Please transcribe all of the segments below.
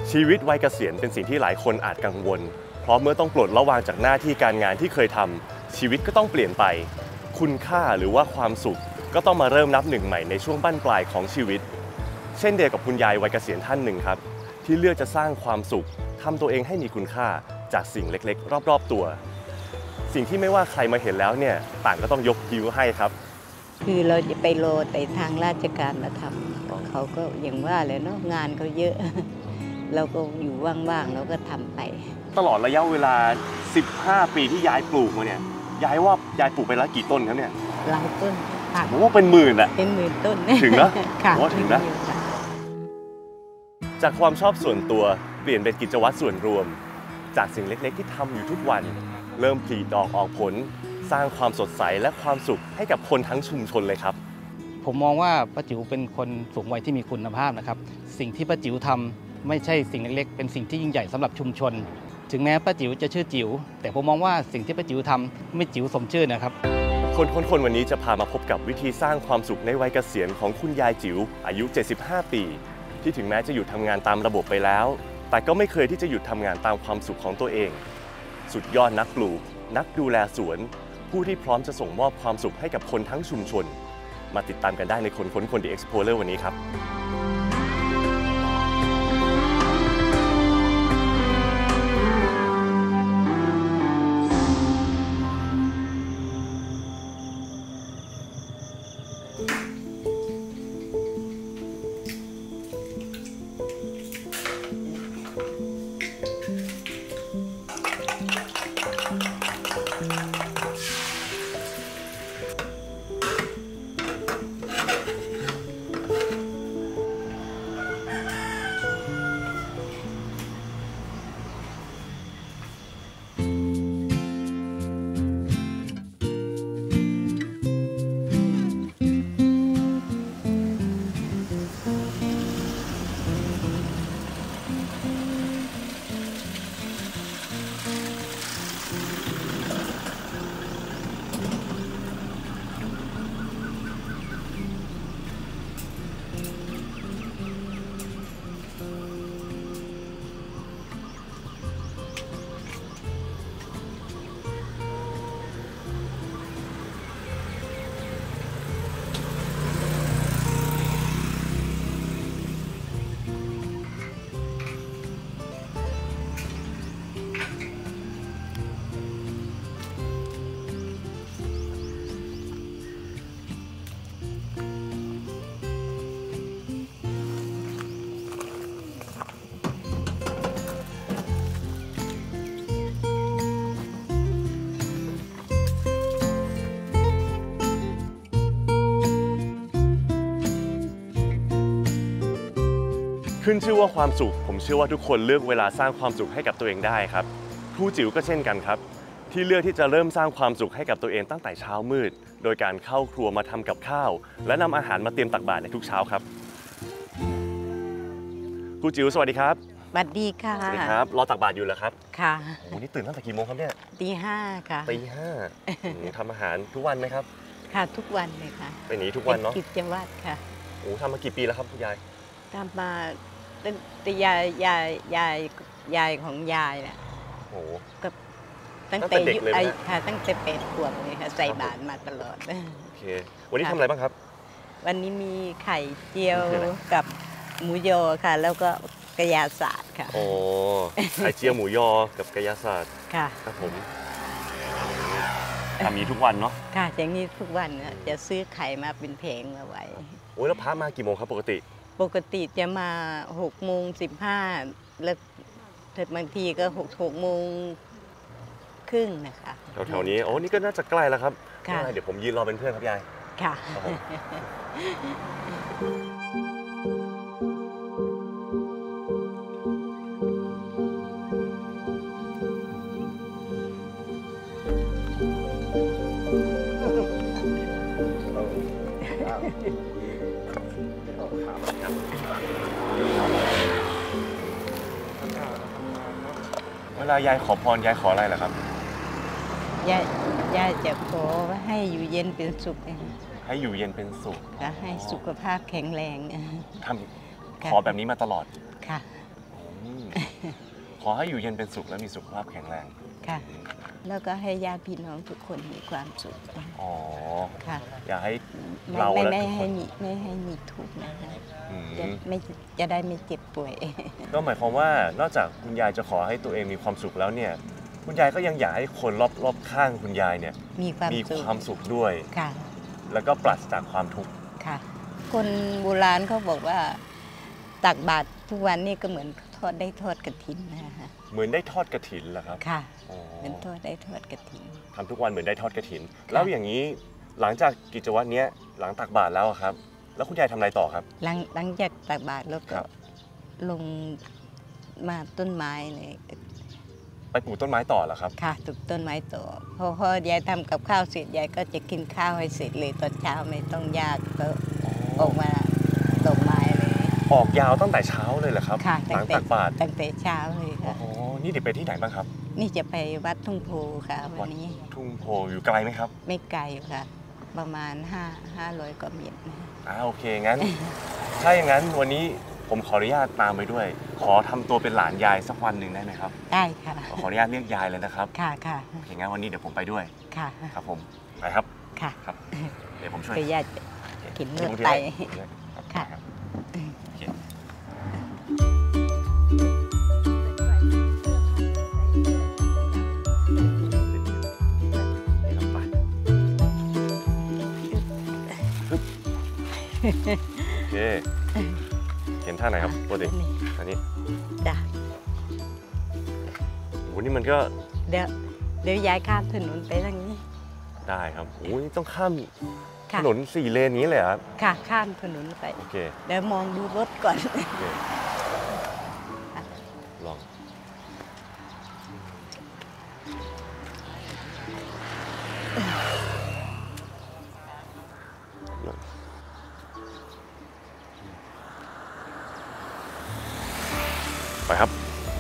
ชีวิตวัยเกษียณเป็นสิ่งที่หลายคนอาจกังวลเพราะเมื่อต้องปลดระวางจากหน้าที่การงานที่เคยทำชีวิตก็ต้องเปลี่ยนไปคุณค่าหรือว่าความสุขก็ต้องมาเริ่มนับหนึ่งใหม่ในช่วงบั้นปลายของชีวิตเช่นเดียวกับคุณยายวัยเกษียณท่านหนึ่งครับที่เลือกจะสร้างความสุขทำตัวเองให้มีคุณค่าจากสิ่งเล็กๆรอบๆตัวสิ่งที่ไม่ว่าใครมาเห็นแล้วเนี่ยต่างก็ต้องยกนิ้วให้ครับคือเราจะไปรอแต่ทางราชการมาทำเขาก็อย่างว่าเลยเนาะงานเขาเยอะเราก็อยู่ว่างๆเราก็ทำไปตลอดระยะเวลา15 ปีที่ยายปลูกมาเนี่ยยายว่ายายปลูกไปแล้วกี่ต้นครับเนี่ยหลายต้นผมว่าเป็นหมื่นอะเป็นหมื่นต้นถึงนะผมว่าถึงนะจากความชอบส่วนตัวเปลี่ยนเป็นกิจวัตรส่วนรวมจากสิ่งเล็กๆที่ทำอยู่ทุกวันเริ่มผลิดอกออกผลสร้างความสดใสและความสุขให้กับคนทั้งชุมชนเลยครับผมมองว่าป้าจิ๋วเป็นคนสูงวัยที่มีคุณภาพนะครับสิ่งที่ป้าจิ๋วทำไม่ใช่สิ่งเล็กๆเป็นสิ่งที่ยิ่งใหญ่สำหรับชุมชนถึงแม้ป้าจิ๋วจะชื่อจิ๋วแต่ผมมองว่าสิ่งที่ป้าจิ๋วทำไม่จิ๋วสมชื่อนะครับคนวันนี้จะพามาพบกับวิธีสร้างความสุขในวัยเกษียณของคุณยายจิ๋วอายุ75 ปีที่ถึงแม้จะหยุดทำงานตามระบบไปแล้วแต่ก็ไม่เคยที่จะหยุดทำงานตามความสุขของตัวเองสุดยอดนักปลูกนักดูแลสวนผู้ที่พร้อมจะส่งมอบความสุขให้กับคนทั้งชุมชนมาติดตามกันได้ในคนThe Explorer วันนี้ครับขึ้นชื่อว่าความสุขผมเชื่อว่าทุกคนเลือกเวลาสร้างความสุขให้กับตัวเองได้ครับครูจิ๋วก็เช่นกันครับที่เลือกที่จะเริ่มสร้างความสุขให้กับตัวเองตั้งแต่เช้ามืดโดยการเข้าครัวมาทำกับข้าวและนำอาหารมาเตรียมตักบาตรในทุกเช้าครับครูจิ๋วสวัสดีครับสวัสดีค่ะสวัสดีครับรอตักบาตรอยู่เหรอครับค่ะโอ้นี่ตื่นตั้งแต่กี่โมงครับเนี่ยตี 5ค่ะตี 5ทำอาหารทุกวันไหมครับค่ะทุกวันเลยค่ะเป็นนี้ทุกวันเนาะกิจวัตรค่ะโอ้ทำมากี่ปีแล้วครับคุณยายทำมาแต่ยายของยายแหละโอ้ก็ตั้งแต่เด็กเลยค่ะตั้งแต่8 ขวบเลยค่ะใส่บาตรมาตลอดโอเควันนี้ทำอะไรบ้างครับวันนี้มีไข่เจียวกับหมูยอค่ะแล้วก็กระยาศาสตร์ค่ะโอ้ไข่เจียวหมูยอกับกระยาศาสตร์ค่ะครับผมทำนี้ทุกวันเนาะค่ะอย่างนี้ทุกวันจะซื้อไข่มาเป็นแผงมาไว้โอ้ยแล้วพระมากี่โมงครับปกติจะมา6:15แล้วบางทีก็6:30นะคะแถวๆนี้โอ้นี่ก็น่าจะใกล้แล้วครับเดี๋ยวผมยืนรอเป็นเพื่อนครับยายค่ะเวลายายขอพรยายขออะไรเหรอครับยายจะขอให้อยู่เย็นเป็นสุขให้อยู่เย็นเป็นสุขและให้สุขภาพแข็งแรงขอแบบนี้มาตลอดค่ะขอให้อยู่เย็นเป็นสุขและมีสุขภาพแข็งแรงค่ะ แล้วก็ให้ญาติพี่น้องทุกคนมีความสุขอ๋อค่ะอยากให้ไม่เราไม่และไม่ทุกคให้นมีทุกข์นะคะอืมจะได้ไม่เจ็บป่วยก็หมายความว่านอกจากคุณยายจะขอให้ตัวเองมีความสุขแล้วเนี่ยคุณยายก็ยังอยากให้คนรอบข้างคุณยายเนี่ยมีความมีสุขความสุขด้วยค่ะแล้วก็ปราศจากความทุกข์ค่ะ คนโบราณเขาบอกว่าตักบาตรทุกวันนี่ก็เหมือนได้ทอดกฐินนะคะเหมือนได้ทอดกฐินเหรอครับค่ะอ๋อเป็นได้ทอดกฐินทำทุกวันเหมือนได้ทอดกฐิน แล้วอย่างนี้หลังจากกิจวัตรเนี้ยหลังตักบาตรแล้วอะครับ แล้วคุณยายทำอะไรต่อครับหลังจากตักบาตรแล้วคก็รับลงมาต้นไม้เลยไปปลูกต้นไม้ต่อเหรอครับค่ะปลูกต้นไม้ต่อพอยายทำกับข้าวเสร็จยายก็จะกินข้าวให้เสร็จเลยตอนเช้าไม่ต้องยากก็ออกมาดอกไม้เลยออกยาวตั้งแต่เช้าเลยเหรอครับค่ะหลังตักบาตรตั้งแต่เช้าเลยอ๋ค่ะอนี่เดี๋ยวไปที่ไหนบ้างครับนี่จะไปวัดทุ่งโพค่ะวันนี้ทุ่งโพอยู่ไกลไหมครับไม่ไกลค่ะ ประมาณ500 กว่าเมตรนะคะโอเคงั้น ถ้าอย่างนั้นวันนี้ผมขออนุญาตตามไปด้วย ขอทำตัวเป็นหลานยายสักวันหนึ่งได้ไหมครับได้ค่ะขออนุญาตเรียกยายเลยนะครับค่ะค่ะโอเคงั้นวันนี้เดี๋ยวผมไปด้วยค่ะครับผมไปครับค่ะครับ เดี๋ยวผมช่วยคือยายจะกินเลือดผมไตช่วยครับค่ะรับโอเคนี่ครับไปปึ๊บโอเคเห็นท่าไหนครับปกติอันนี้จ้ะโอ้นี่มันก็เดี๋ยวยายข้ามถนนไปทางนี้ได้ครับโอ้นี่ต้องข้ามถค่ะนน4 เลนนี้เลยเหรอครับค่ะข้ามถนนไปโอเคเดี๋ยวมองดูรถก่อนโอเคลองไปครับ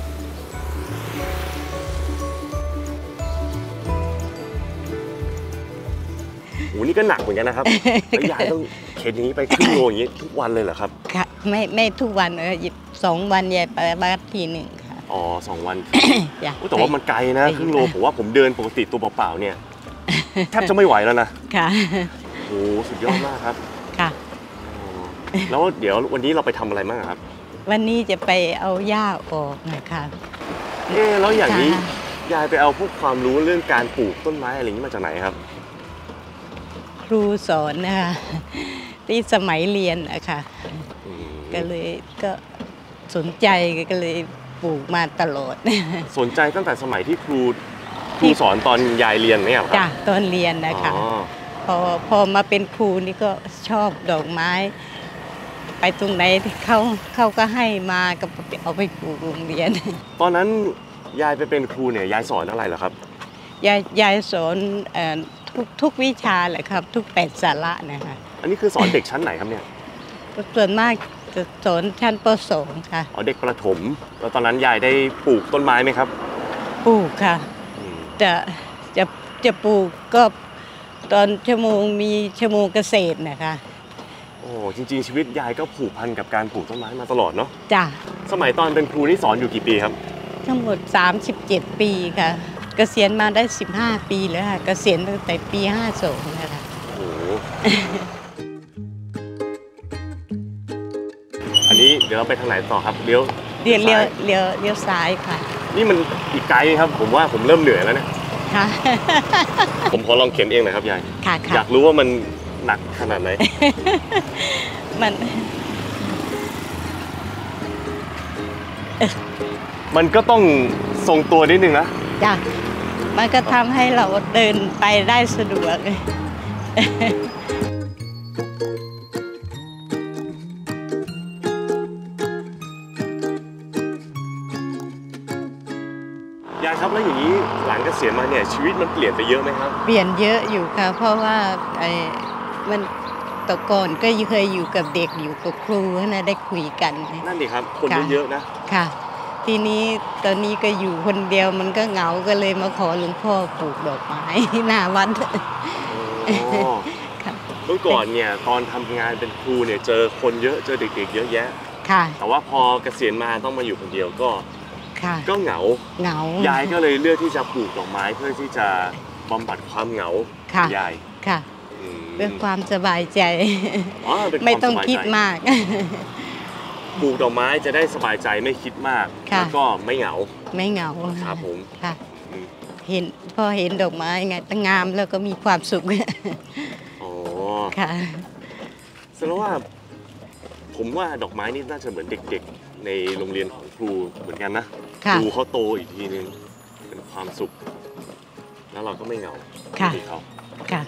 โห นี่ก็หนักเหมือนกันนะครับ แล้วยายต้องเข็นอย่างนี้ไปครึ่งโลอย่างนี้ทุกวันเลยเหรอครับค่ะไม่ทุกวัน2 วันยายไปบ้านทีหนึ่งค่ะอ๋อ2 วันจ้ะแต่ว่ามันไกลนะไปครึ่งโลผมว่าผมเดินปกติตัวเปล่าๆเนี่ย แทบจะไม่ไหวแล้วนะค่ะโอ้สุดยอดมากครับค่ะอ๋อแล้วเดี๋ยววันนี้เราไปทำอะไรบ้างครับวันนี้จะไปเอาหญ้าออกนะคะแล้วอย่างนี้ค่ะยายไปเอาพวกความรู้เรื่องการปลูกต้นไม้อะไรอย่างนี้มาจากไหนครับครูสอนนะคะที่สมัยเรียนนะคะอืมก็เลยก็สนใจก็เลยปลูกมาตลอดสนใจตั้งแต่สมัยที่ครูสอนตอนยายเรียนเนี่ยเหรอคจ้ะรับตอนเรียนนะคะอ๋อพอมาเป็นครูนี่ก็ชอบดอกไม้ ไปตรงไหนที่เขาก็ให้มาก็เอาไปปลูกโรงเรียนตอนนั้นยายไปเป็นครูเนี่ยยายสอนอะไรเหรอครับยายสอนทุกวิชาแหละครับ ทุก8 สาระนะคะอันนี้คือสอนเด็กชั้นไหนครับเนี่ยส่วนมากจะสอนชั้นป .2 ค่ะอ๋อเด็กประถม แล้วตอนนั้นยายได้ปลูกต้นไม้ไหมครับปลูกค่ะอืมจะปลูกก็ตอนมีชั่วโมงเกษตรนะคะโอ้จริงๆชีวิตยายก็ผูกพันกับการปลูกต้นไม้มาตลอดเนาะจ้ะสมัยตอนเป็นครูนี่สอนอยู่กี่ปีครับทั้งหมด37 ปีค่ะ เกษียณมาได้15 ปีแล้วค่ะเกษียณตั้งแต่ปี52นะคะโอ้โห อันนี้เดี๋ยวเราไปทางไหนต่อครับเลี้ยวเลี้ยวซ้ายค่ะนี่มันอีกไกลครับ ผมว่าผมเริ่มเหนื่อยแล้วเนี่ยค่ะผมขอลองเข็นเองหน่อยครับยายค่ะอค่ะยากรู้ว่ามันหนักขนาดไหนมันมันก็ต้องทรงตัวนิดนึงนะจ้ะมันก็ทำให้เราเดินไปได้สะดวกยายครับแล้วอย่างนี้หลังเกษียณมาเนี่ยชีวิตมันเปลี่ยนไปเยอะไหมครับเปลี่ยนเยอะอยู่ค่ะ เพราะว่ามันแต่ก่อนก็เคยอยู่กับเด็กอยู่กับครูนะได้คุยกันนั่นดิครับ คนค่ะเยอะๆนะค่ะ ทีนี้ตอนนี้ก็อยู่คนเดียวมันก็เหงาก็เลยมาขอหลวงพ่อปลูกดอกไม้ หน้าวัดโอ้ค่ะเมื่อก่อนเนี่ยตอนทำงานเป็นครูเนี่ยเจอคนเยอะเจอเด็กๆเยอะแยะค่ะแต่ว่าพอเกษียณมาต้องมาอยู่คนเดียวก็ค่ะก็เหงาเหงายายก็เลยเลือกที่จะปลูกดอกไม้เพื่อที่จะบำบัดความเหงาค่ะของยายค่ะอืมเพื่อความสบายใจอ๋อเป็นความไม่ต้องสบายใจคิดมากปลูกดอกไม้จะได้สบายใจไม่คิดมากค่ะแล้วก็ไม่เหงาไม่เหงาครับผมค่ะอืมพอเห็นดอกไม้ไงตั้งงามแล้วก็มีความสุขอ๋อค่ะแสดงว่าผมว่าดอกไม้นี่น่าจะเหมือนเด็กๆ ในโรงเรียนของครูเหมือนกันนะค่ะครูเขาโตอีกทีนึงเป็นความสุข แล้วเราก็ไม่เหงาค่ะที่เขาค่ะ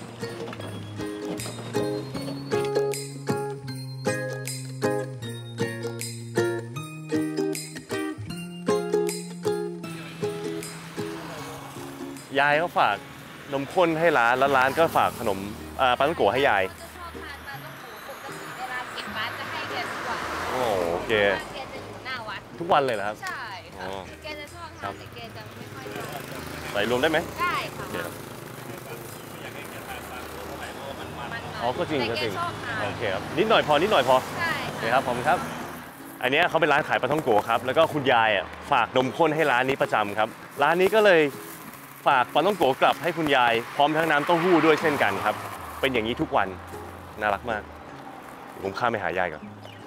ยายก็ฝากนมข้นให้ร้านแล้วร้านก็ฝากขนมปาท่องโกะให้ยายชอบทานปลาต้องโกปกติเวลาเก็บร้านจะให้แกทุกวันโอเคแกจะอยู่หน้าวัดทุกวันเลยเหรอครับใช่ค่ะอ๋อแกจะชอบทานแต่แกจะไม่ค่อยได้ใส่รวมได้ไหมได้ค่ะโอเคครับมันอ๋อก็จริงแต่ก็แกจริงชอบทานโอเคครับนิดหน่อยพอนิดหน่อยพอใช่โอเคค่ะครับผมครับ อันเนี้ยเขาเป็นร้านขายปลาท่องโกะครับแล้วก็คุณยายอ่ะฝากนมข้นให้ร้านนี้ประจำครับ ร้านนี้ก็เลยฝากปลาท่องโกะกลับให้คุณยาย พร้อมทั้งน้ำเต้าหู้ด้วยเช่นกันครับ เป็นอย่างนี้ทุกวันน่ารักมากเดี๋ยวผมข้ามไปหายายก่อน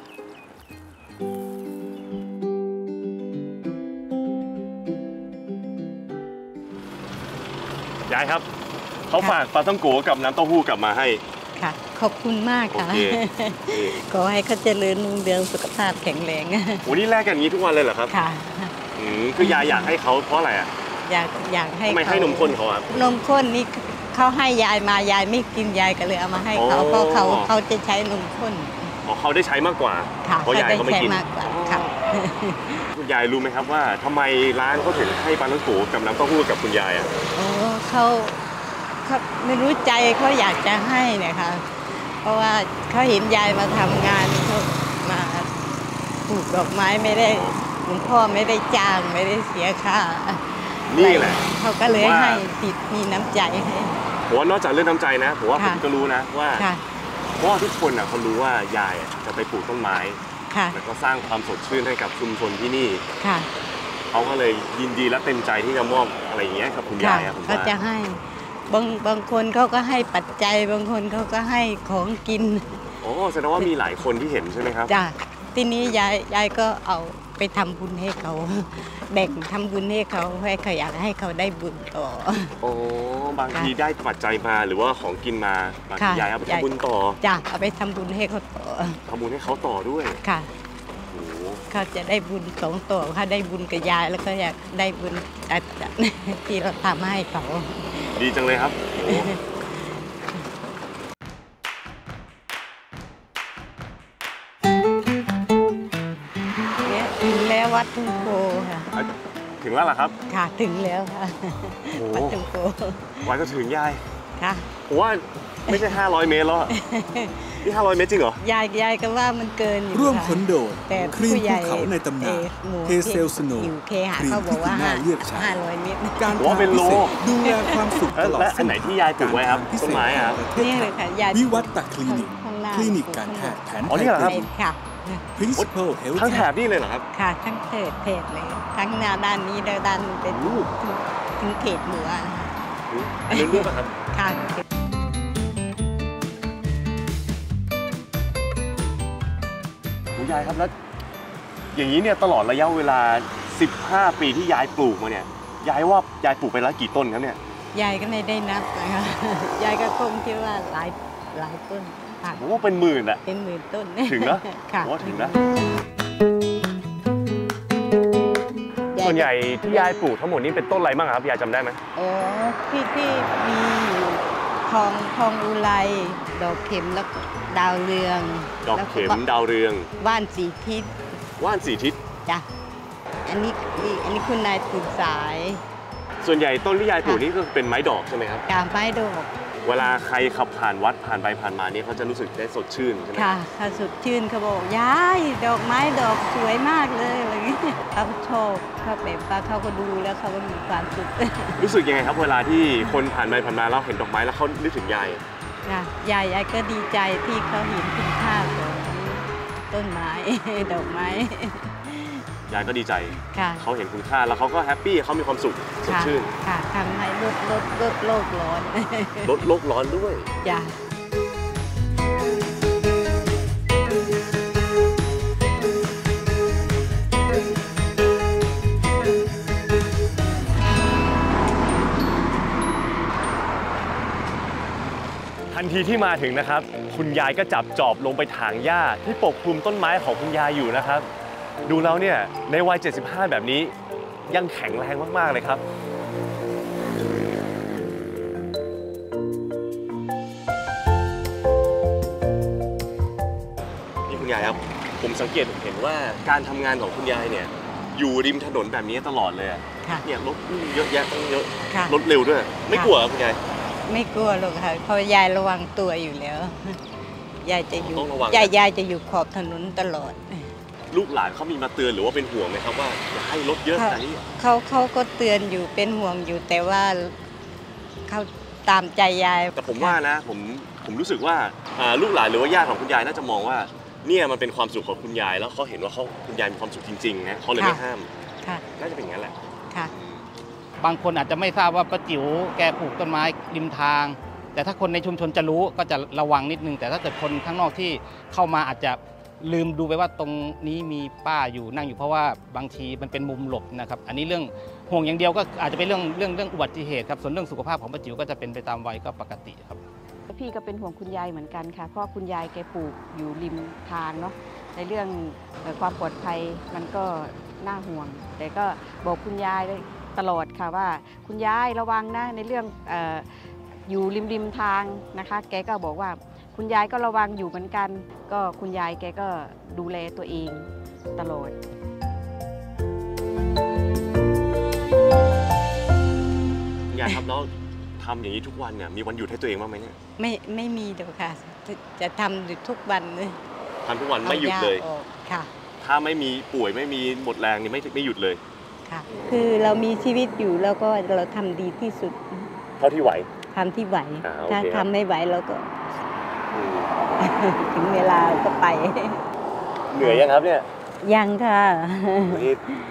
ยายครับเขาฝากปลาท่องโกะกับน้ำเต้าหู้กลับมาให้ค่ะ ขอบคุณมากโอค่ะเคนี่ขอให้เขาเจริญรุ่งเรืองสุขภาพแข็งแรงโอ้นี่แลกกันอย่างนี้ทุกวันเลยเหรอครับค่ะคือยายอยากให้เขาเพราะอะไรอ่ะอยากให้ทำไมให้นมข้นเขาครับนมข้นนี่เขาให้ยายมายายไม่กินยายก็เลยเอามาให้เขาอ๋อเพราะเขาจะใช้นมข้นอ๋อเขาได้ใช้มากกว่าค่ะเพราะยายก็ไม่กินเขาได้ใช้มากกว่าค่ะคุณยายรู้ไหมครับว่าทำไมร้านเขาถึงให้ปลาท่องโกะกับน้ำเต้าหู้กับคุณยายอ่ะโอ้เขาไม่รู้ใจเขาอยากจะให้นะคะ เพราะว่าเขาเห็นยายมาทำงานเขามาปลูกดอกไม้ไม่ได้หลวงพ่อไม่ได้จ้างไม่ได้เสียค่านี่แหละเขาก็เลยว่าให้ติดมีน้ำใจให้ผมว่านอกจากเรื่องน้ำใจนะผมว่าผค่ะมก็รู้นะว่าค่ะเพราะว่าทุกคนอ่ะเขารู้ว่ายายอะจะไปปลูกต้นไม้ค่ะแล้วก็สร้างความสดชื่นให้กับชุมชนที่นี่ค่ะเขาก็เลยยินดีและเต็มใจที่จะมอบอะไรอย่างเงี้ยกับคุณค่ะยายอะผมเขาว่าจะให้บางคนเขาก็ให้ปัจจัยบางคนเขาก็ให้ของกินโอ้แสดงว่ามีหลายคนที่เห็นใช่ไหมครับจ้ะทีนี้ยายก็เอาไปทำบุญให้เขาแบ่งทำบุญให้เขาอยากให้เขาได้บุญต่อโอ้บางทีได้ปัจจัยมาหรือว่าของกินมาบางทีค่ะยายเอาไปทำบุญต่อจ้ะเอาไปทำบุญให้เขาต่อทำบุญให้เขาต่อด้วยค่ะโอ้โหเขาจะได้บุญสองต่อเขาได้บุญกับยายแล้วก็อยากได้บุญที่เราทำให้เขาดีจังเลยครับโอ้โหเนี่ยถึงแล้ววัดทุ่งโพค่ะถึงแล้วเหรอครับค่ะถึงแล้วค่ะโอ้โหวัดทุ่งโพไว้ก็ถึงยายค่ะผมว่าไม่ใช่ 500 เมตรแล้วอะนี่ 500 เมตรจริงเหรอยายก็ว่ามันเกินอยู่ร่วมค่ะขนโดดแต่ครีมผู้ใหภูญ่เขาในตำนานหมู่เฮเซลสโนอยู่เคหะครีมเขาบอกว่าที่คุณแม่เลือกใช้ 500 เมตรการผมว่าเป็นโลพิศษดูแลความสุขตลอดและอันไหนที่ยายปลูกไว้ครับพิเศต้ษนไม้อะครับของประเทศนี่ไทเลยยค่ะยายวิวัฒน์ตคลินิกข้างหน้าคลินิกการแพทย์แผนอ๋อไทนี่ยเหรอครับค่ะ Principal Health ทั้งแถบนี่เลยเหรอครับค่ะทั้งเพจเลยทั้งหน้าด้านนี้และด้านนู้นเป็นโอ้ถึงเขตเหนืออันนี้รูปอะครับค่ะคุณยายครับแล้วอย่างนี้เนี่ยตลอดระยะเวลา 15 ปีที่ยายปลูกมาเนี่ยยายว่ายายปลูกไปแล้วกี่ต้นครับเนี่ยยายก็ไม่ได้นับนะคะ ยายก็คงคิดว่าหลายต้นค่ะผมว่าเป็นหมื่นอะเป็นหมื่นต้นถึงนะค่ะผมว่าถึงนะ ส่วนใหญ่ที่ยายปลูกทั้งหมดนี้เป็นต้นอะไรบ้างครับยายจำได้ไหมอ๋อที่มีอยู่ทองอุไรดอกเข็มแล้วก็ดาวเรืองดอกเข็มแล้วดาวเรืองบ้านสีทิศว่านสีทิศจ้ะอันนี้คุณนายปลูกสายส่วนใหญ่ต้นที่ยายปลูกนี่ก็เป็นไม้ดอกใช่ไหมครับกาบไม้ดอกเวลาใครขับผ่านวัดผ่านไปผ่านมานี่เขาจะรู้สึกได้สดชื่นใช่ไหมค่ะถ้าสดชื่นเขาบอกยายดอกไม้ดอกสวยมากเลยอะไรอย่างเงี้ยเขาชอบเขาแบบว่าเขาก็ดูแล้วเขาก็มีความสุขรู้สึกยังไงครับเวลาที่คนผ่านไปผ่านมาแล้วเห็นดอกไม้แล้วเขานึกถึงยายค่ะยายก็ดีใจที่เขาเห็นคุณค่าของต้นไม้ ดอกไม้ยายก็ดีใจค่ะเขาเห็นคุณค่าแล้วเขาก็แฮปปี้เขามีความสุขสดค่ะชื่นค่ะทำให้ลดโลกร้อนลดโลกร้อนด้วยจ้ะทันทีที่มาถึงนะครับ คุณยายก็จับจอบลงไปถางหญ้าที่ปกคลุมต้นไม้ของคุณยายอยู่นะครับ ดูแล้วเนี่ยในวัย 75 แบบนี้ยังแข็งแรงมากๆเลยครับ นี่คุณยายครับ ผมสังเกตเห็นว่าการทำงานของคุณยายเนี่ยอยู่ริมถนนแบบนี้ตลอดเลยอะค่ะเนี่ยรถเยอะแยะตั้งเยอะค่ะรถเร็วด้วย ไม่กลัวเหรอคุณยายไม่กลัวหรอกค่ะเพราะยายระวังตัวอยู่แล้ว ยายจะอยู่ต้องระวังนะยายจะอยู่ขอบถนนตลอดลูกหลานเขามีมาเตือนหรือว่าเป็นห่วงไหมครับว่าอย่าให้รถเยอะขนาดนี้เขาก็เตือนอยู่เป็นห่วงอยู่แต่ว่าเขาตามใจยายแต่ผมว่านะผมรู้สึกว่าลูกหลานหรือว่าญาติของคุณยายน่าจะมองว่าเนี่ยมันเป็นความสุขของคุณยายแล้วเขาเห็นว่าคุณยายมีความสุขจริงๆนะเขาเลยไม่ห้ามค่ะน่าจะเป็นอย่างนั้นแหละค่ะบางคนอาจจะไม่ทราบว่าป้าจิ๋วแกปลูกต้นไม้ริมทาง แต่ถ้าคนในชุมชนจะรู้ก็จะระวังนิดนึง แต่ถ้าเกิดคนข้างนอกที่เข้ามาอาจจะลืมดูไปว่าตรงนี้มีป้าอยู่นั่งอยู่เพราะว่าบางทีมันเป็นมุมหลบนะครับอันนี้เรื่องห่วงอย่างเดียวก็อาจจะเป็นเรื่องอุบัติเหตุครับส่วนเรื่องสุขภาพของป้าจิ๋วก็จะเป็นไปตามวัยก็ปกติครับพี่ก็เป็นห่วงคุณยายเหมือนกันค่ะเพราะคุณยายแกปลูกอยู่ริมทางเนาะในเรื่องความปลอดภัยมันก็น่าห่วง แต่ก็บอกคุณยายตลอดค่ะว่าคุณยายระวังนะในเรื่องอยู่ริมทางนะคะแกก็บอกว่าคุณยายก็ระวังอยู่เหมือนกัน ก็คุณยายแกก็ดูแลตัวเองตลอดคุณยายครับแล้วทำอย่างนี้ทุกวันเนี่ยมีวันหยุดให้ตัวเองบ้างไหมเนี่ยไม่มีเดี๋ยวค่ะ จะทำอยู่ทุกวันเลยทำทุกวันไม่หยุดเลยอาาออกค่ะถ้าไม่มีป่วยไม่มีหมดแรงนี่ไม่หยุดเลยค่ะ คือเรามีชีวิตอยู่แล้วก็เราทำดีที่สุดเท่าที่ไหวทำที่ไหวโอเคถ้าครับทำไม่ไหวเราก็อืมถึงเวลาก็ไปเหนื่อยยังครับเนี่ยยังค่ะนี่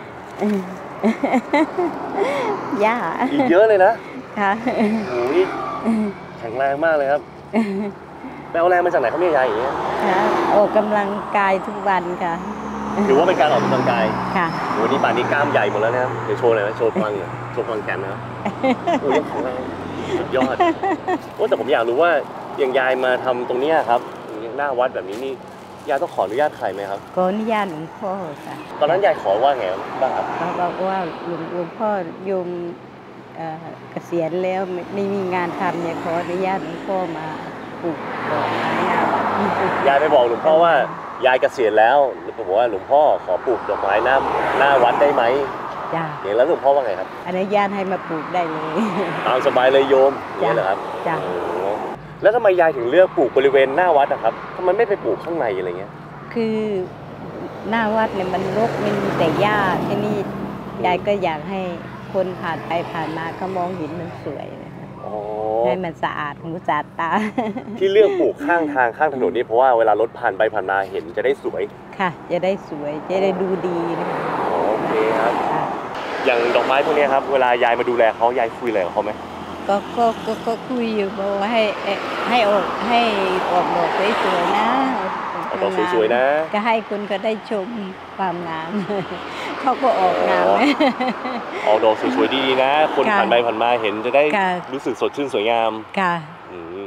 ย่าอีกเยอะเลยนะค่ะโอ้ยแข็งแรงมากเลยครับไปเอาแรงมาจากไหนครับเนี่ยยายอย่างเงี้ยค่ะออกกำลังกายทุกวันค่ะถือว่าเป็นการออกกำลังกายค่ะโอ้นี่ป่านนี้กล้ามใหญ่หมดแล้วนะครับเดี๋ยวโชว์หน่อยไหมโชว์พลังหน่อยโชว์พลังแขนนะครับโอ้ยยังแข็งแรงสุดยอดโอ้แต่ผมอยากรู้ว่าอย่างยายมาทำตรงเนี้ยครับอย่างหน้าวัดแบบนี้นี่ยายต้องขออนุญาตใครไหมครับขออนุญาตหลวงพ่อค่ะตอนนั้นยายขอว่าไงบ้างครับเขาบอกว่าหลวงพ่อโยมเกษียณแล้วไม่มีงานทำเนี่ยขออนุญาตหลวงพ่อมาปลูกดอกไม้หน้าวัดยายไปบอกหลวงพ่อว่ายายเกษียณแล้วแล้วบอกว่าหลวงพ่อขอปลูกดอกไม้หน้าวัดได้ไหมจ้าอย่างแล้วหลวงพ่อว่าไงครับอนุญาตให้มาปลูกได้เลยตามสบายเลยโยมอย่างนี้เหรอครับจ้ะโอ้แล้วทำไมยายถึงเลือกปลูกบริเวณหน้าวัดนะครับทำไมไม่ไปปลูกข้างในอะไรเงี้ยคือหน้าวัดเนี่ยมันรกมันมีแต่หญ้าที่นี่ยายก็อยากให้คนผ่านไปผ่านมาเขามองเห็นมันสวยนะคะอ๋อให้มันสะอาดหูสะอาดตาที่เลือกปลูกข้างทางข้างถนนนี่เพราะว่าเวลารถผ่านไปผ่านมาเห็นจะได้สวยค่ะ จะได้สวยจะได้ดูดีนะคะอ๋อโอเคครับค่ะอย่างดอกไม้พวกนี้ครับเวลายายมาดูแลเขายายคุยอะไรกับเขาไหมก็คุยอยู่บอกว่าให้ออกดอกสวยๆนะเอาดอกสวยๆนะก็ให้คนก็ได้ชมความงาม เขาก็ออกงามนะเอาดอกสวยๆดีๆนะ คนค่ะผ่านไปผ่านมาเห็นจะได้ค่ะรู้สึกสดชื่นสวยงามค่ะอืม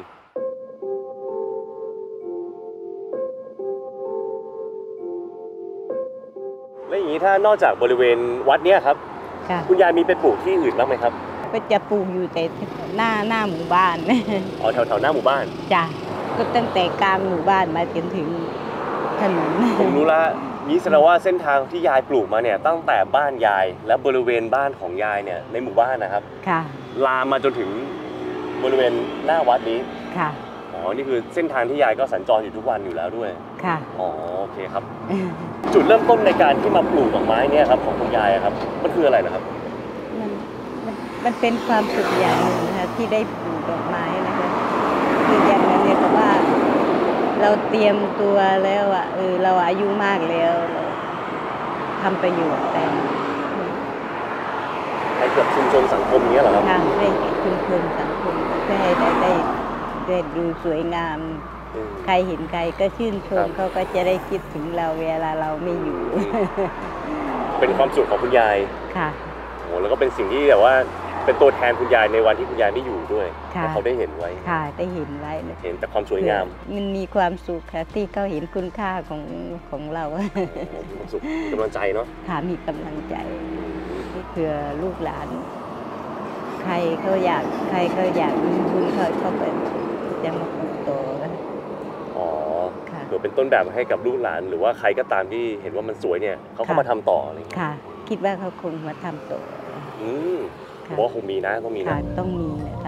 แล้วอย่างนี้ถ้านอกจากบริเวณวัดเนี้ยครับค่ะคุณยายมีไปปลูกที่อื่นบ้างไหมครับก็จะปลูกอยู่แต่หน้าหมู่บ้านอ๋อแถวๆหน้าหมู่บ้านจ้ะก็ตั้งแต่กลางหมู่บ้านมาจนถึงถนนผมรู้ละนี้แสดงว่าเส้นทางที่ยายปลูกมาเนี่ยตั้งแต่บ้านยายและบริเวณบ้านของยายเนี่ยในหมู่บ้านนะครับค่ะลามมาจนถึงบริเวณหน้าวัดนี้ค่ะอ๋อนี่คือเส้นทางที่ยายก็สัญจรอยู่ทุกวันอยู่แล้วด้วยค่ะอ๋อโอเคครับ จุดเริ่มต้นในการที่มาปลูกดอกไม้เนี่ยครับของคุณยายอะครับมันคืออะไรนะครับมันเป็นความสุขอย่างหนึ่งนะคะที่ได้ปลูกดอกไม้นะคะคืออย่างนั้นเนี่ยเพราะว่าเราเตรียมตัวแล้วอ่ะเราอายุมากแล้วทำประโยชน์แต่ให้กับชุมชนสังคมเนี้ยเหรอครับทางให้ชุมชนสังคมเพื่อให้ได้ดูสวยงาม ใครเห็นใครก็ชื่นชมเขาก็จะได้คิดถึงเราเวลาเราไม่อยู่เป็นความสุขของคุณยายค่ะโอ้แล้วก็เป็นสิ่งที่แบบว่าเป็นตัวแทนคุณยายในวันที่คุณยายไม่อยู่ด้วยค่ะให้เขาได้เห็นไว้ค่ะได้เห็นไว้นะเห็นแต่ความสวยงามมันมีความสุขค่ะที่เขาเห็นคุณค่าของเรามีความสุขมีกำลังใจเนาะค่ะมีกำลังใจเผื่อลูกหลาน ใครเขาอยากมีบุญเขาก็จะมาปลูกโตกันอ๋อค่ะเผื่อเป็นต้นแบบให้กับลูกหลาน หรือว่าใครก็ตามที่เห็นว่ามันสวยเนี่ยเขาเข้ามาทำต่ออะไรอย่างเงี้ยค่ะ คิดว่าเขาคงมาทำโตอืมผมค่ะว่าคงมีนะต้องมีค่ะนะต้องมีนะคะ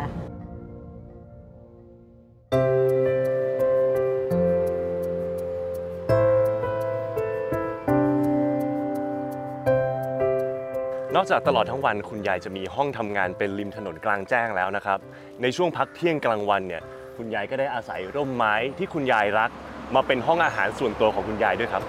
นอกจากตลอดทั้งวันคุณยายจะมีห้องทำงานเป็นริมถนนกลางแจ้งแล้วนะครับในช่วงพักเที่ยงกลางวันเนี่ยคุณยายก็ได้อาศัยร่มไม้ที่คุณยายรักมาเป็นห้องอาหารส่วนตัวของคุณยายด้วยครับ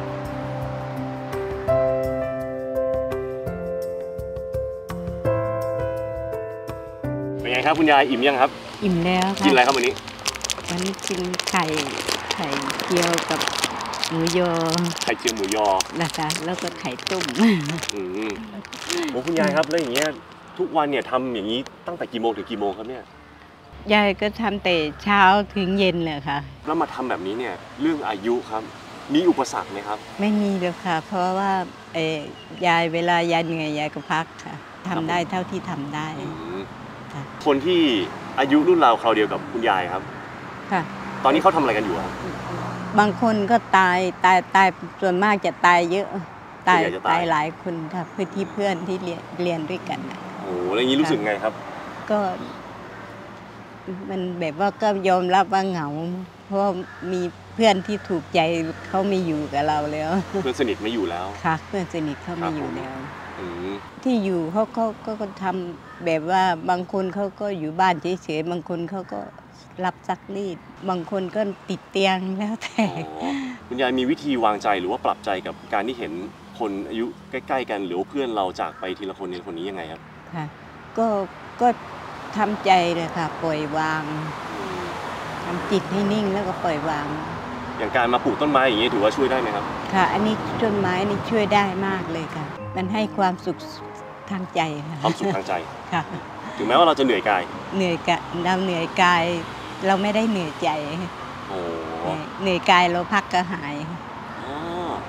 เป็นไงครับคุณยายอิ่มยังครับอิ่มแล้วค่ะกินอะไรครับวันนี้วันนี้กินไข่เจียวกับหมูยอไข่เจียวหมูยอนะคะ แล้วก็ไข่ต้มอืมโอ้คุณยายครับแล้วอย่างเงี้ยทุกวันเนี่ยทำอย่างนี้ตั้งแต่กี่โมงถึงกี่โมงครับเนี่ยยายก็ทำแต่เช้าถึงเย็นเลยค่ะแล้วมาทำแบบนี้เนี่ยเรื่องอายุครับมีอุปสรรคไหมครับไม่มีเลยค่ะ เพราะว่ายายเวลายายเหนื่อยยายก็พักค่ะทำได้เท่าที่ทำได้ ค่ะคนที่อายุรุ่นราวคราวเดียวกับคุณยายครับค่ะตอนนี้เขาทำอะไรกันอยู่ครับบางคนก็ตายส่วนมากจะตายเยอะส่วนใหญ่จะตายหลายคนค่ะเพื่อนที่เรียนด้วยกันน่ะโอ้โหแล้วอย่างนี้รู้สึกไงครับก็มันแบบว่าก็ยอมรับว่าเหงา เพราะว่ามีเพื่อนที่ถูกใจเขาไม่อยู่กับเราแล้วเพื่อนสนิทไม่อยู่แล้วค่ะเพื่อนสนิทเขาไม่อยู่แล้วอืมที่อยู่เขาก็ทำแบบว่าบางคนเขาก็อยู่บ้านเฉยๆบางคนเขาก็รับซักรีดบางคนก็ติดเตียงแล้วแต่อ๋อคุณยายมีวิธีวางใจหรือว่าปรับใจกับการที่เห็นคนอายุใกล้ๆกันหรือว่าเพื่อนเราจากไปทีละคนนี้คนนี้ยังไงครับค่ะก็ทำใจเลยค่ะ ปล่อยวางทำจิตให้นิ่งแล้วก็ปล่อยวางอย่างการมาปลูกต้นไม้อย่างนี้ถือว่าช่วยได้ไหมครับค่ะ อันนี้ต้นไม้นี่ช่วยได้มากเลยค่ะ มันให้ความสุขทางใจค่ะความสุขทางใจค่ะถึงแม้ว่าเราจะเหนื่อยกายเราเหนื่อยกาย เราไม่ได้เหนื่อยใจโอ้เหนื่อยกายเราพักก็หายอ๋อ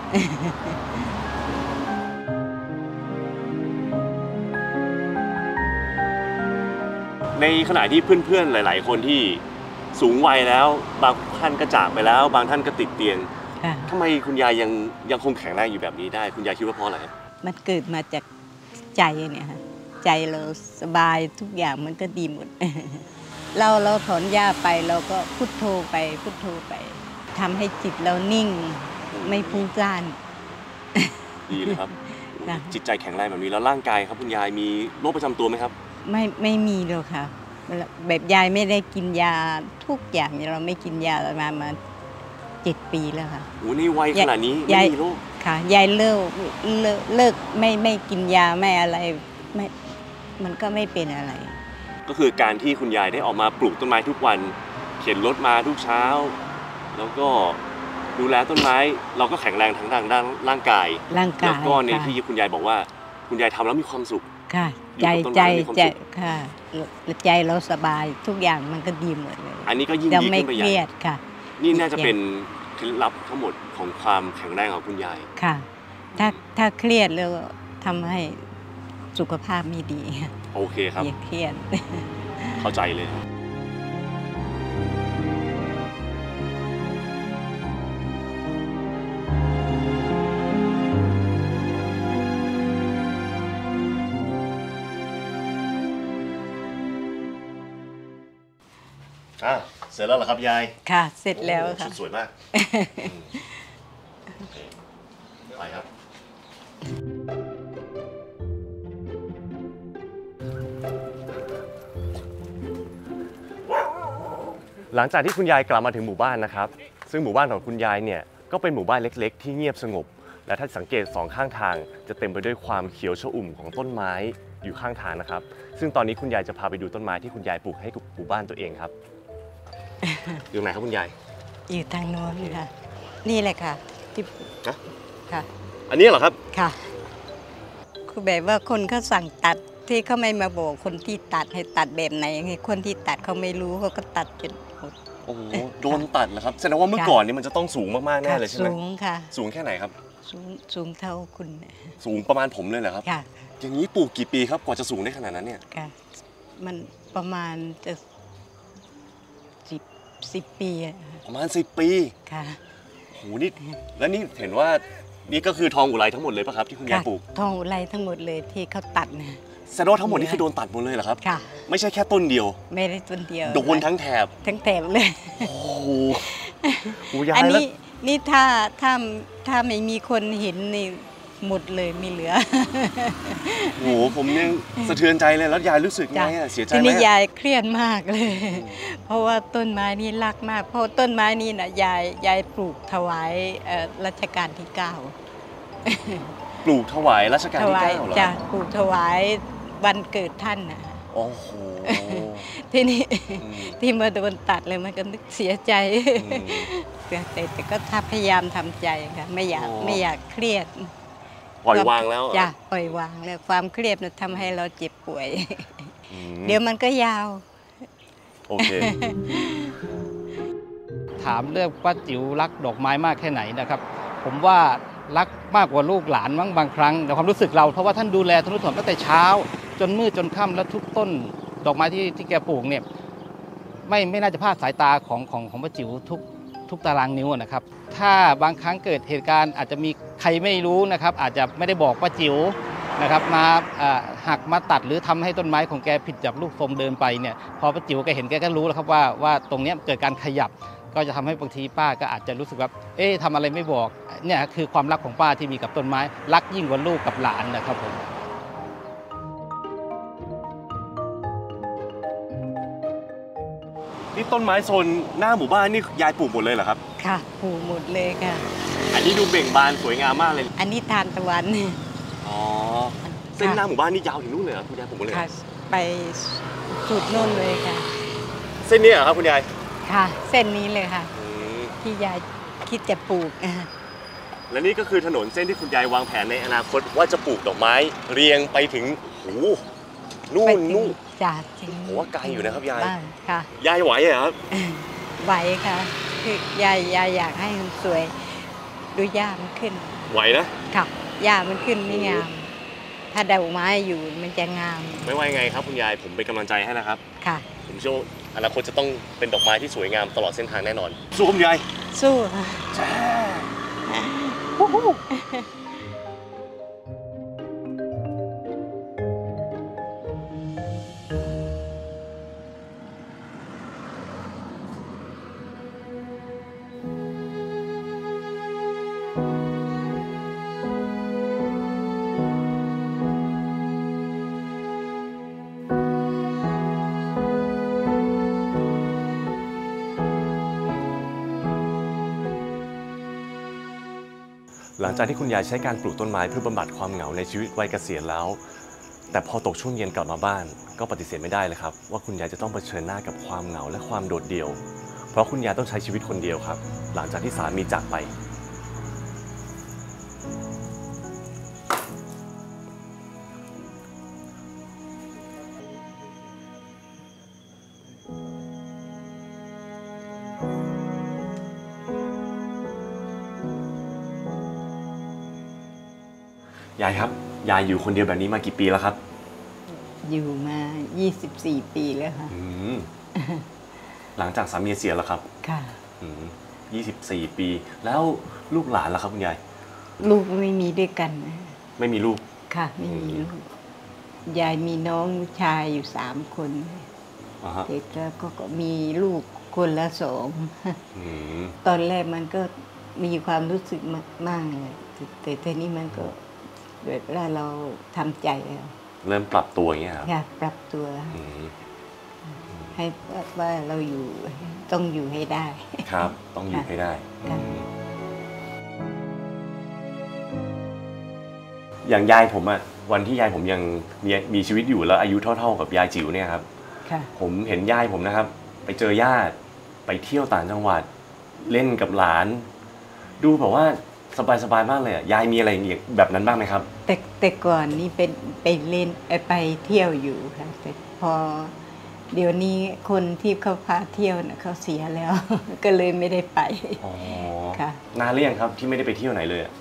ในขณะที่เพื่อนๆหลาย ๆ คนที่สูงวัยแล้วบางท่านก็จากไปแล้ว บางท่านก็ติดเตียงค่ะทำไมคุณยายยังคงแข็งแรงอยู่แบบนี้ได้ คุณยายคิดว่าเพราะอะไรครับมันเกิดมาจากใจเนี่ยค่ะใจเราสบายทุกอย่างมันก็ดีหมด เราถอนหญ้าไปเราก็พุทโธไปทำให้จิตเรานิ่งไม่ฟุ้งซ่านดีเลยครับค่ะจิตใจแข็งแรงแบบนี้แล้วร่างกายครับคุณยายมีโรคประจำตัวไหมครับไม่มีเลยค่ะ แบบยายไม่ได้กินยาทุกอย่างเราไม่กินยามา7 ปีแล้วค่ะโอ้ในวัยขนาดนี้ยายไม่มีโรคค่ะยายเลิกไม่กินยาไม่อะไรไม่มันก็ไม่เป็นอะไรก็คือการที่คุณยายได้ออกมาปลูกต้นไม้ทุกวันเข็นรถมาทุกเช้า แล้วก็ดูแลต้นไม้เราก็แข็งแรงทั้งทางด้านร่างกายร่างกายแล้วก็ในค่ะที่คุณยายบอกว่าคุณยายทำแล้วมีความสุขค่ะอยู่ใจกับต้นใจไม้มีความใจสุขค่ะใจเราสบายทุกอย่างมันก็ดีหมดเลยอันนี้ก็ยิ่งเราดีไม่ขึ้นไปเคใหญ่รียดค่ะนี่น่าจะเป็นเคล็ดลับทั้งหมดของความแข็งแรงของคุณยายค่ะ ถ้าเครียดแล้วทำให้สุขภาพไม่ดีโอเคครับอย่าเครียดเข้าใจเลยครับเสร็จแล้วเหรอครับยายค่ะ เสร็จแล้วโอ้ค่ะชุดสวยมากโอเคไปครับ หลังจากที่คุณยายกลับมาถึงหมู่บ้านนะครับ ซึ่งหมู่บ้านของคุณยายเนี่ยก็เป็นหมู่บ้านเล็กๆ ที่เงียบสงบและถ้าสังเกตสองข้างทางจะเต็มไปด้วยความเขียวชอุ่มของต้นไม้อยู่ข้างทางนะครับซึ่งตอนนี้คุณยายจะพาไปดูต้นไม้ที่คุณยายปลูกให้กับหมู่บ้านตัวเองครับ อยู่ไหนครับคุณยายอยู่ทางโน้นค่ะ นี่แหละค่ะที่ฮะค่ะอันนี้เหรอครับค่ะคือแบบว่าคนเขาสั่งตัดที่เขาไม่มาบอกคนที่ตัดให้ตัดแบบไหนไงคนที่ตัดเขาไม่รู้เขาก็ตัดจนหมดโอ้โหโดนตัดเหรอครับแสดงว่าเมื่อก่อนนี่มันจะต้องสูงมากๆแน่เลยใช่ไหมสูงค่ะสูงแค่ไหนครับสูงเท่าคุณน่ะสูงประมาณผมเลยเหรอครับค่ะอย่างนี้ปลูกกี่ปีครับกว่าจะสูงได้ขนาดนั้นเนี่ยค่ะ มันประมาณจะ10 ปีอะประมาณ10 ปีค่ะโหนี่แล้วนี่เห็นว่านี่ก็คือทองอุไรทั้งหมดเลยป่ะครับที่คุณยายปลูกทองอุไรทั้งหมดเลยที่เขาตัดนะแสดงว่าทั้งหมดนี่คือโดนตัดหมดเลยเหรอครับค่ะไม่ใช่แค่ต้นเดียวไม่ได้ต้นเดียวโดนทั้งแถบทั้งแถบเลยโอ้โหโอ้ยายอันแล้วนี้ถ้าไม่มีคนเห็นนี่หมดเลยไม่เหลือโอ้โหผมยังสะเทือนใจเลยแล้วยายรู้สึกไงอะเสียใจทีไหมนี้อะยายเครียดมากเลย เพราะว่าต้นไม้นี่รักมาก เพราะต้นไม้นี่นะยายปลูกถวายรัชกาลที่ 9 ปลูกถวายรัชกาลถที่วาย 9เหรอจะปลูกถวายวันเกิดท่านนะโอ้โหทีนี้อืมที่มาโดนตัดเลยมันก็นึกเสียใจอืมแต่ก็พยายามทำใจค่ะไม่อยากเครียดปล่อยวางแล้วเหรอจ้ะปล่อยวางแล้วความเครียดมันทำให้เราเจ็บป่วยอืมเดี๋ยวมันก็ยาวโอเคถามเรื่องป้าจิ๋วรักดอกไม้มากแค่ไหนนะครับ ผมว่ารักมากกว่าลูกหลานมั้งบางครั้งในความรู้สึกเราเพราะว่าท่านดูแลทนุถนอมตั้งแต่เช้า จนมืดจนค่ำแล้วทุกต้นดอกไม้ที่แกปลูกเนี่ยไม่น่าจะพลาดสายตาของป้าจิ๋วทุกตารางนิ้วนะครับ ถ้าบางครั้งเกิดเหตุการณ์อาจจะมีใครไม่รู้นะครับ อาจจะไม่ได้บอกป้าจิ๋วนะครับมาหักมาตัดหรือทำให้ต้นไม้ของแกผิดจากลูกทรงเดินไปเนี่ยพอป้าจิ๋วแกเห็นแกก็รู้แล้วครับว่าตรงเนี้ยเกิดการขยับ ก็จะทำให้บางทีป้าก็อาจจะรู้สึกว่าเอ๊ะทำอะไรไม่บอกเนี่ยคือความรักของป้าที่มีกับต้นไม้รักยิ่งกว่าลูกกับหลานนะครับผมนี่ต้นไม้โซนหน้าหมู่บ้านนี่ยายปลูกหมดเลยเหรอครับค่ะปลูกหมดเลยค่ะอันนี้ดูเบ่งบานสวยงามมากเลยอันนี้ทานตะวันอ๋อ เส้นหน้าหมู่บ้านนี่ยาวถึงนู่นเลยเหรอคุณยายปลูกหมดเลยเหรค่ะอไปสุดโน่นเลยค่ะเส้นนี้เหรอครับคุณยายค่ะ เส้นนี้เลยค่ะอืมที่ยายคิดจะปลูกและนี่ก็คือถนนเส้นที่คุณยายวางแผนในอนาคตว่าจะปลูกดอกไม้เรียงไปถึงโอ้โหนู่ไปนถึงนู่นจากถึงผมว่าไกลอยู่นะครับยายบ้นค่ะยายไหวเหรอครับไหวค่ะ คือยายอยากให้มันสวย ดูหญ้ามันขึ้นไหวนะค่ะหญ้ามันขึ้นไม่งาม ถ้าดอกไม้อยู่มันจะงามไม่ว่ายังไงครับคุณยายผมเป็นกำลังใจให้นะครับค่ะผมเชื่อว่าอนาคตจะต้องเป็นดอกไม้ที่สวยงามตลอดเส้นทางแน่นอน สู้คุณยายสู้ค่ะหลังจากที่คุณยายใช้การปลูกต้นไม้เพื่อบำบัดความเหงาในชีวิตวัยเกษียณแล้ว แต่พอตกช่วงเย็นกลับมาบ้าน ก็ปฏิเสธไม่ได้เลยครับว่าคุณยายจะต้องเผชิญหน้ากับความเหงาและความโดดเดี่ยว เพราะคุณยายต้องใช้ชีวิตคนเดียวครับ หลังจากที่สามีจากไป ยายครับ ยายอยู่คนเดียวแบบนี้มากี่ปีแล้วครับอยู่มา 24 ปีแล้วค่ะอืม หลังจากสามีเสียแล้วครับค่ะอืม24 ปี แล้วลูกหลานล่ะครับคุณยายลูกไม่มีด้วยกันนะไม่มีลูกค่ะ ไม่มีลูก ยายมีน้องชายอยู่3 คนอ่าฮะเด็กแล้วก็มีลูกคนละ2 อืมตอนแรกมันก็มีความรู้สึกมากเลยแต่ทีนี้มันก็เวลาเราทำใจแล้วเริ่มปรับตัวอย่างเงี้ยครับอยากปรับตัวอืมให้ว่าเราอยู่ต้องอยู่ให้ได้ครับ ต้องอยู่ให้ได้ค่ะอืมอย่างยายผมอะวันที่ยายผมยังมีชีวิตอยู่แล้วอายุเท่าๆกับยายจิ๋วเนี่ยครับค่ะผมเห็นยายผมนะครับ ไปเจอญาติไปเที่ยวต่างจังหวัดเล่นกับหลาน ดูแบบว่าสบายๆมากเลยอะยายมีอะไรอย่างแบบนั้นบ้างไหมครับแต่ก่อนนี่เป็นไปเล่นไปเที่ยวอยู่ค่ะแต่พอเดี๋ยวนี้คนที่เขาพาเที่ยวน่ะเขาเสียแล้ว ก็เลยไม่ได้ไปอ๋อค่ะนานหรือยังครับที่ไม่ได้ไปเที่ยวไหนเลยอะ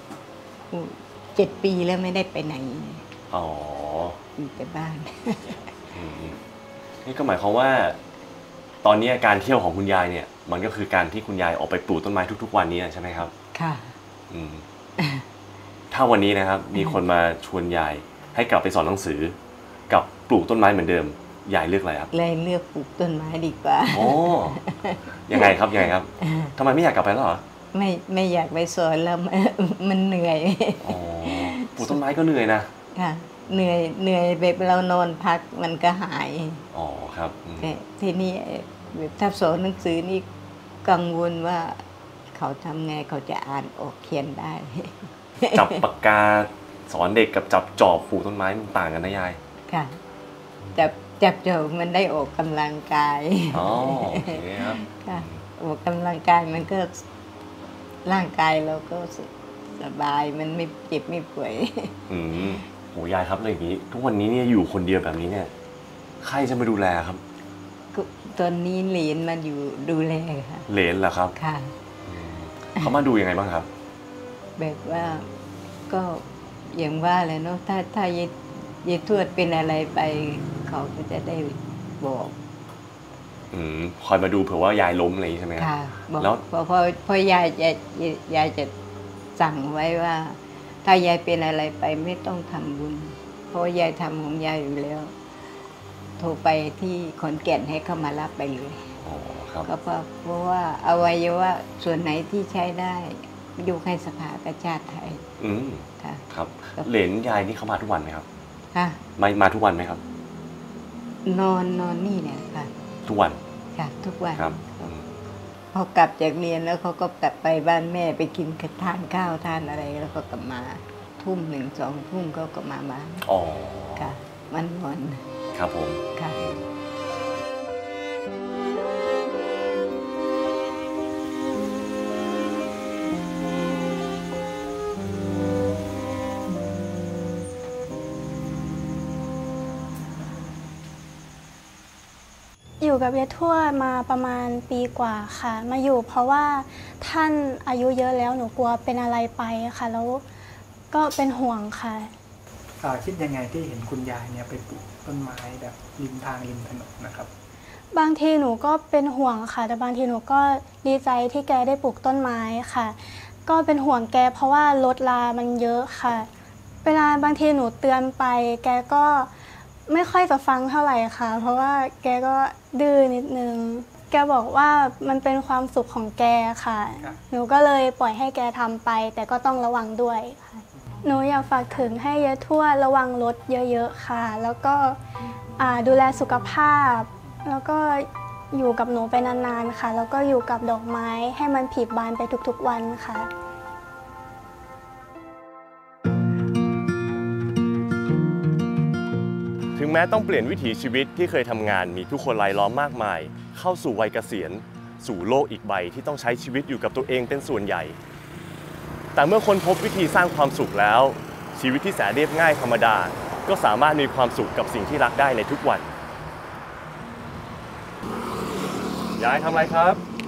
7 ปีแล้วไม่ได้ไปไหนอ๋ออยู่แต่บ้านอืมนี่ก็หมายความว่า ตอนนี้การเที่ยวของคุณยายเนี่ย มันก็คือการที่คุณยายออกไปปลูกต้นไม้ทุกๆวันนี้ใช่ไหมครับค่ะอืม ถ้าวันนี้นะครับ มีคนมาชวนยายให้กลับไปสอนหนังสือ กับปลูกต้นไม้เหมือนเดิมยายเลือกอะไรครับเลยเลือกปลูกต้นไม้ดีกว่าโอ้ยังไงครับยังไงครับทำไมไม่อยากกลับไปแล้วเหรอไม่อยากไปสอนแล้วมันเหนื่อยอ๋อปลูกต้นไม้ก็เหนื่อยนะค่ะ เหนื่อยแบบเรานอนพักมันก็หายอ๋อครับอืมแต่ทีนี้แบบถ้าสอนหนังสือนี่กังวลว่าเขาทำไงเขาจะอ่านออกเขียนได้จับปากกาสอนเด็กกับจับจอบปลูกต้นไม้มันต่างกันนะยายค่ะจับเจ้ามันได้ออกกำลังกายอ๋อโอเคครับค่ะออกกำลังกายมันก็ร่างกายเราก็สบายมันไม่เจ็บไม่ป่วยอืมโหยายครับเลยอย่างนี้ ทุกวันนี้เนี่ยอยู่คนเดียวแบบนี้เนี่ยใครจะมาดูแลครับก็ตอนนี้เหลนมาอยู่ดูแลค่ะเหลนเหรอครับค่ะอืมเขามาดูยังไงบ้างครับแบบว่าก็อย่างว่าแหละเนาะถ้ายายทวดเป็นอะไรไป เขาก็จะได้บอกคอยมาดูเผื่อว่ายายล้มอะไรอย่างนี้ใช่ไหมครับค่ะบอกแล้วพอยายจะสั่งไว้ว่า ถ้ายายเป็นอะไรไปไม่ต้องทำบุญ เพราะยายทำของยายอยู่แล้ว โทรไปที่ขอนแก่นให้เขามารับไปเลยอ๋อครับก็เพราะว่าอวัยวะส่วนไหนที่ใช้ได้ยกให้สภากาชาติไทยอืมค่ะครับเหลนยายนี่เขามาทุกวันไหมครับค่ะมาทุกวันไหมครับนอนนี่แหละค่ะทุกวันค่ะ ทุกวันครับพอกลับจากเรียนแล้วเขาก็กลับไปบ้านแม่ไปกินทานข้าวทานอะไรแล้วก็กลับมาทุ่ม1 2 ทุ่มเขาก็มาบ้านอ๋อค่ะ มันนอนครับผมค่ะอยู่กับยายทวดมาประมาณปีกว่าค่ะ มาอยู่เพราะว่าท่านอายุเยอะแล้วหนูกลัวเป็นอะไรไปค่ะ แล้วก็เป็นห่วงค่ะคิดยังไงที่เห็นคุณยายเนี่ยไปปลูกต้นไม้แบบริมทางริมถนนนะครับบางทีหนูก็เป็นห่วงค่ะ แต่บางทีหนูก็ดีใจที่แกได้ปลูกต้นไม้ค่ะ ก็เป็นห่วงแกเพราะว่ารถรามันเยอะค่ะ เวลาบางทีหนูเตือนไป แกก็ไม่ค่อยจะฟังเท่าไหร่ค่ะ เพราะว่าแกก็ดื้อนิดนึง แกบอกว่ามันเป็นความสุขของแกค่ะ หนูก็เลยปล่อยให้แกทำไป แต่ก็ต้องระวังด้วยค่ะ หนูอยากฝากถึงให้ยายทวดระวังรถเยอะๆค่ะ แล้วก็ดูแลสุขภาพ แล้วก็อยู่กับหนูไปนานๆค่ะ แล้วก็อยู่กับดอกไม้ให้มันผลิบานไปทุกๆวันค่ะถึงแม้ต้องเปลี่ยนวิถีชีวิตที่เคยทำงานมีผู้คนรายล้อมมากมาย เข้าสู่วัยเกษียณสู่โลกอีกใบที่ต้องใช้ชีวิตอยู่กับตัวเองเป็นส่วนใหญ่ แต่เมื่อคนพบวิธีสร้างความสุขแล้ว ชีวิตที่แสนเรียบง่ายธรรมดาก็สามารถมีความสุขกับสิ่งที่รักได้ในทุกวันยายทำอะไรครับ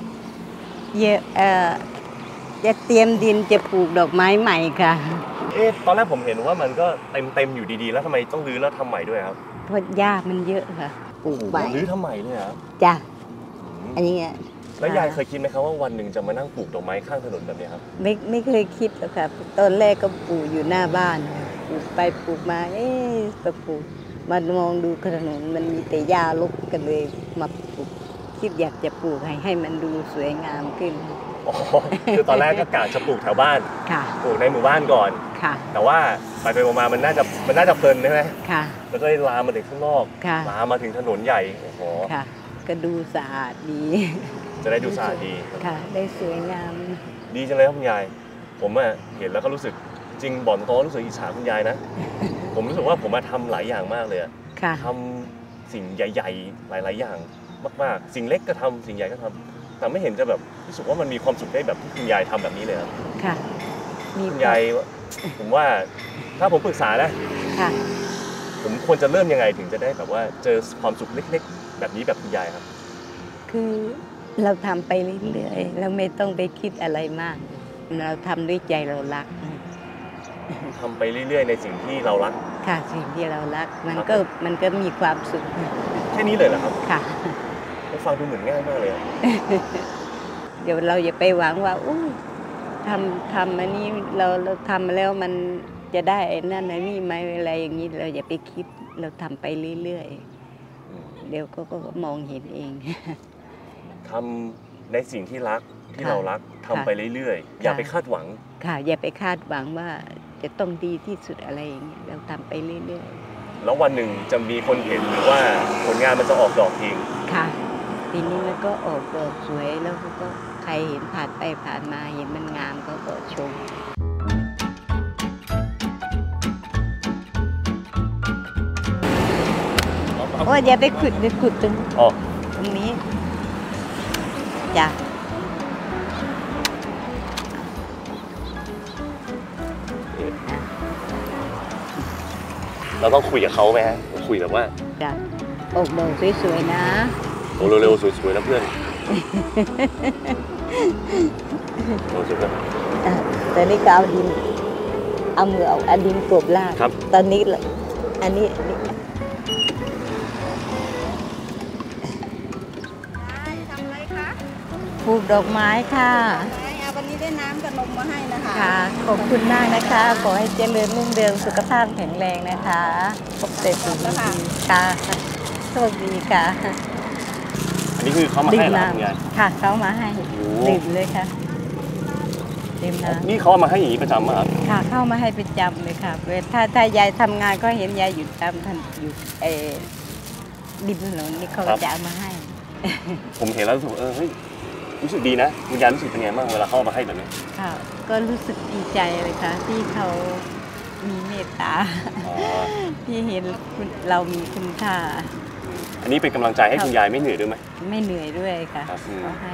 จะเตรียมดินจะปลูกดอกไม้ใหม่ค่ะตอนแรกผมเห็นว่ามันก็เต็มอยู่ดีๆแล้วทำไมต้องรื้อแล้วทำใหม่ด้วยครับเพราะหญ้ามันเยอะค่ะ ปลูกใหม่รื้อทำใหม่เลยครับจ้ะอันนี้แล้วยายเคยคิดไหมครับว่าวันหนึ่งจะมานั่งปลูกดอกไม้ข้างถนนแบบนี้ครับไม่เคยคิดหรอกค่ะตอนแรกก็ปลูกอยู่หน้าบ้านปลูกไปปลูกมาก็ปลูกมามองดูถนนมันมีแต่หญ้ารกกันเลยมาปลูกคิดอยากจะปลูกให้มันดูสวยงามขึ้นอ๋อคือตอนแรกก็กะจะปลูกแถวบ้านค่ะปลูกในหมู่บ้านก่อนค่ะแต่ว่าไปมามันน่าจะเพลินใช่ไหมค่ะแล้วก็เลยลามมาถึงข้างนอกค่ะลามมาถึงถนนใหญ่โอ้โหค่ะ ก็ดูสะอาดดีจะได้ดูสะอาดดีค่ะ ได้สวยงามดีจังเลยครับคุณยาย ผมเห็นแล้วก็รู้สึกจริงบอกตรงๆรู้สึกอิจฉาคุณยายนะ ผมรู้สึกว่าผมมาทำหลายอย่างมากเลยอะค่ะทำสิ่งใหญ่ๆหลายๆอย่างมากๆสิ่งเล็กก็ทำสิ่งใหญ่ก็ทำแต่ไม่เห็นจะแบบรู้สึกว่ามันมีความสุขได้แบบที่คุณยายทำแบบนี้เลยครับค่ะคุณยายผมว่าถ้าผมปรึกษานะค่ะผมควรจะเริ่มยังไงถึงจะได้แบบว่าเจอความสุขเล็กๆ แบบนี้แบบคุณยายครับคือเราทำไปเรื่อยๆเราไม่ต้องไปคิดอะไรมาก เราทำด้วยใจเรารักทำไปเรื่อยๆ ในสิ่งที่เรารักค่ะสิ่งที่เรารักมันก็มีความสุขแค่นี้เลยเหรอครับค่ะผมฟังดูเหมือนง่ายมากเลยอะเดี๋ยวเราอย่าไปหวังว่าอุ้ยทำอันนี้เราทำแล้วมันจะได้ไอ้นั่นไอ้นี่ไหมอะไรอย่างนี้เราอย่าไปคิดเราทำไปเรื่อยๆเดี๋ยวก็มองเห็นเองทำในสิ่งที่รักที่ค่ะเรารักทำไปเรื่อยๆ อย่าไปคาดหวังค่ะ อย่าไปคาดหวังว่าจะต้องดีที่สุดอะไรอย่างเงี้ยเราทำไปเรื่อยแล้ววันหนึ่งจะมีคนเห็นหรือว่าผลงานมันจะออกดอกเองๆค่ะทีนี้มันก็ออกดอกสวยแล้วก็ใครเห็นผ่านไปผ่านมาเห็นมันงามก็ชมโอ้ยอย่าไปขุดตรงอ๋อตรงนี้จ้ะเราต้องคุยกับเขาไหมฮะคุยแบบว่าจ้ะออกดอกสวยๆนะโอ้เร็วๆสวยๆนะเพื่อนโอ้สวยๆตอนนี้ก็เอาดินเอามือเอาดินกลบรากครับตอนนี้อันนี้ปลูกดอกไม้ค่ะวันนี้ได้น้ำกับนมมาให้นะคะค่ะ ขอบคุณมากนะคะ ขอให้เจริญรุ่งเรืองสุขภาพแข็งแรงนะคะพบแต่สิ่งดีๆค่ะโชคดีค่ะอันนี้คือเขามาให้เหรอครับคุณยายค่ะเขามาให้โอ้ดื่มเลยค่ะดื่มน้ำนี่เขาเอามาให้อย่างนี้ประจำอะครับค่ะเข้ามาให้ประจำเลยค่ะถ้ายายทำงานก็เห็นยายอยู่ตามถนนอยู่ริมถนนนี่เขาจะเอามาให้ผมเห็นแล้วรู้สึกว่าเฮ้ยรู้สึกดีนะคุณยายรู้สึกเป็นไงบ้างเวลาเขาเอามาให้แบบนี้ค่ะ ก็รู้สึกดีใจเลยค่ะ ที่เขามีเมตตาอ๋อที่เห็นเรามีคุณค่าอันนี้เป็นกำลังใจให้คุณยายไม่เหนื่อยด้วยไหมไม่เหนื่อยด้วยค่ะครับเขาให้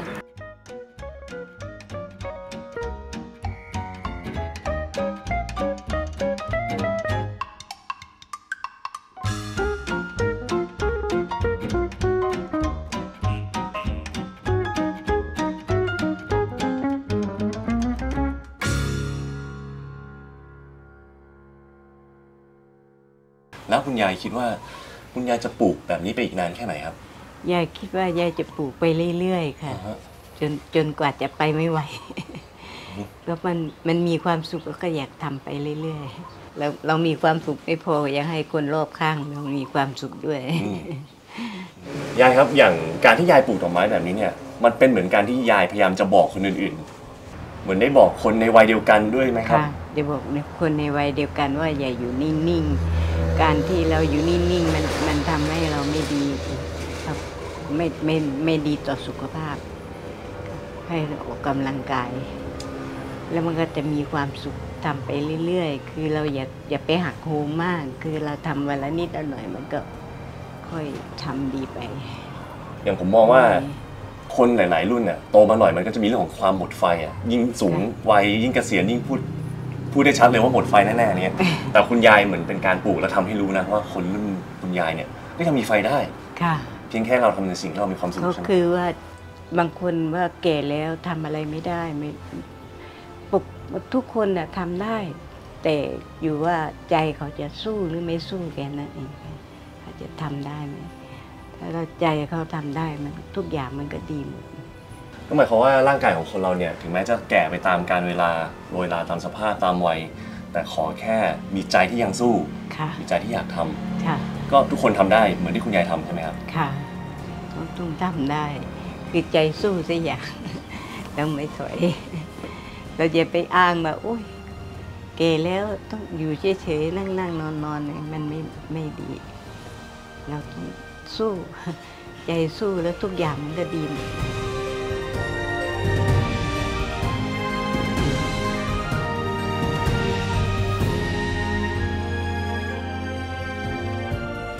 แล้วคุณยายคิดว่าคุณยายจะปลูกแบบนี้ไปอีกนานแค่ไหนครับยายคิดว่ายายจะปลูกไปเรื่อยๆค่ะอ่าฮะจนกว่าจะไปไม่ไหว แล้วมันมีความสุขก็อยากทำไปเรื่อยๆแล้วเรามีความสุขไม่พอยังให้คนรอบข้างเรามีความสุขด้วยยายครับอย่างการที่ยายปลูกดอกไม้แบบนี้เนี่ยมันเป็นเหมือนการที่ยายพยายามจะบอกคนอื่นๆเหมือนได้บอกคนในวัยเดียวกันด้วยไหมครับค่ะจะบอกคนในวัยเดียวกันว่าอย่าอยู่นิ่งๆการที่เราอยู่นิ่งๆมันทำให้เราไม่ดีครับไม่ดีต่อสุขภาพ ให้เราออกกำลังกาย แล้วมันก็จะมีความสุขทำไปเรื่อยๆคือเราอย่าไปหักโหมมาก คือเราทำวันละนิดละหน่อยมันก็ค่อยทำดีไปอย่างผมมองว่าคนหลายๆรุ่นเนี่ยโตมาหน่อยมันก็จะมีเรื่องของความหมดไฟอ่ะยิ่งสูงวัยยิ่งเกษียณยิ่งพูดได้ชัดเลยว่าหมดไฟแน่ๆเนี่ยแต่คุณยายเหมือนเป็นการปลูกแล้วทำให้รู้นะว่าคนรุ่นคุณยายเนี่ยก็ยังมีไฟได้ค่ะเพียงแค่เราทำในสิ่งที่เรามีความสุขก็ใช่ไหมคือว่าบางคนว่าแก่แล้วทำอะไรไม่ได้ปกทุกคนน่ะทำได้ แต่อยู่ว่าใจเขาจะสู้หรือไม่สู้แค่นั้นเองเขาจะทำได้ไหมถ้าเราใจเขาทำได้มันทุกอย่างมันก็ดีหมดก็หมายความว่าร่างกายของคนเราเนี่ยถึงแม้จะแก่ไปตามกาลเวลาโรยลาตามสภาพตามวัยแต่ขอแค่มีใจที่ยังสู้ค่ะมีใจที่อยากทำค่ะก็ทุกคนทำได้เหมือนที่คุณยายทำใช่ไหมครับค่ะต้องทำได้คือใจสู้สักอย่าง เราไม่ถอย เราอย่าไปอ้างว่าโอ๊ยแก่แล้วต้องอยู่เฉยๆนั่งนอนเนี่ยมันไม่ดี เราต้องสู้ ใจสู้แล้วทุกอย่างมันก็ดีหมด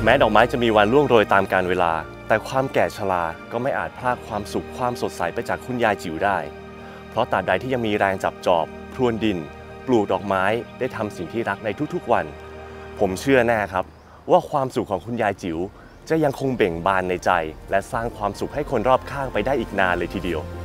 แม้ดอกไม้จะมีวันร่วงโรยตามกาลเวลาแต่ความแก่ชราก็ไม่อาจพรากความสุขความสดใสไปจากคุณยายจิ๋วได้เพราะตราบใดที่ยังมีแรงจับจอบพรวนดินปลูกดอกไม้ได้ทำสิ่งที่รักในทุกๆวันผมเชื่อแน่ครับว่าความสุขของคุณยายจิ๋วจะยังคงเบ่งบานในใจและสร้างความสุขให้คนรอบข้างไปได้อีกนานเลยทีเดียว